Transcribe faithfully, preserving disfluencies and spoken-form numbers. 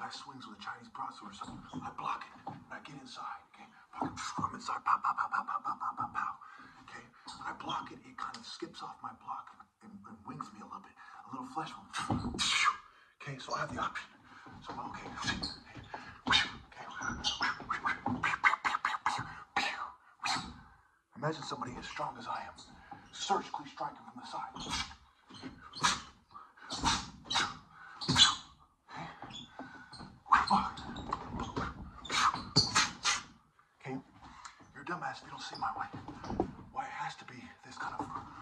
guy swings with a Chinese broadsword or something. I block it. I get inside. Okay, I'm inside. Pow, pow, pow, pow, pow, pow, pow, pow, pow. Okay, I block it. It kind of skips off my block and, and wings me a little bit. A little flesh wound. Okay, so I have the option. So I'm okay. Okay. Imagine somebody as strong as I am, surgically striking from the side. Okay, you're a dumbass if you don't see my way. Why it has to be this kind of